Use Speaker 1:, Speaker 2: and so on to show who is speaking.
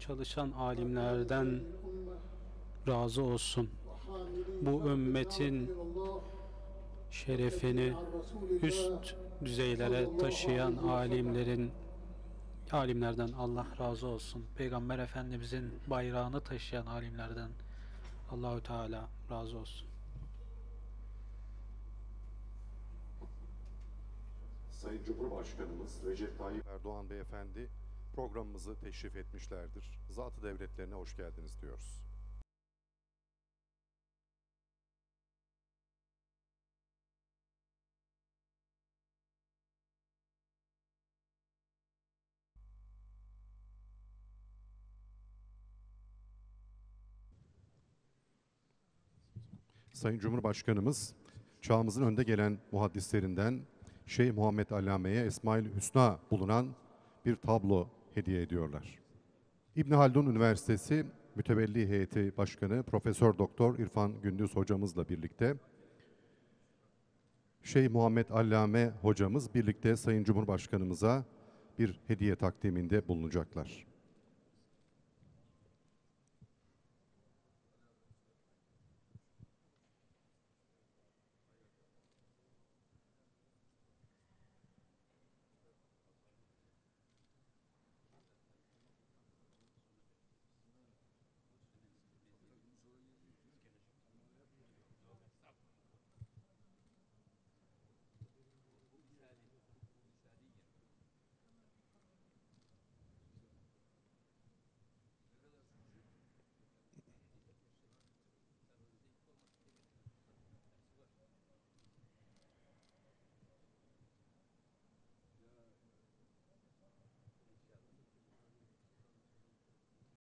Speaker 1: çalışan alimlerden razı olsun. Bu ümmetin şerefini üst düzeylere taşıyan alimlerden Allah razı olsun. Peygamber Efendimizin bayrağını taşıyan alimlerden Allahü Teala razı olsun.
Speaker 2: Sayın Cumhurbaşkanımız Recep Tayyip Erdoğan Beyefendi programımızı teşrif etmişlerdir. Zat-ı devletlerine hoş geldiniz diyoruz. Sayın Cumhurbaşkanımız çağımızın önde gelen muhaddislerinden Şeyh Muhammed Allame'ye Esmaül Hüsna bulunan bir tablo hediye ediyorlar. İbn Haldun Üniversitesi Mütevelli Heyeti Başkanı Profesör Doktor İrfan Gündüz hocamızla birlikte Şeyh Muhammed Allame hocamız birlikte Sayın Cumhurbaşkanımıza bir hediye takdiminde bulunacaklar.